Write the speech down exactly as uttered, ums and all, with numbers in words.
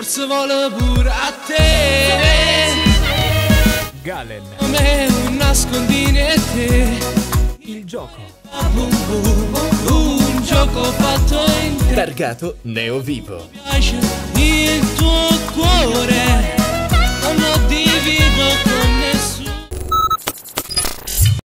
forse vuole pure a te. Galen. Come un nascondine e te. Il gioco. Un gioco fatto in te. Targato Neo Vivo. Il tuo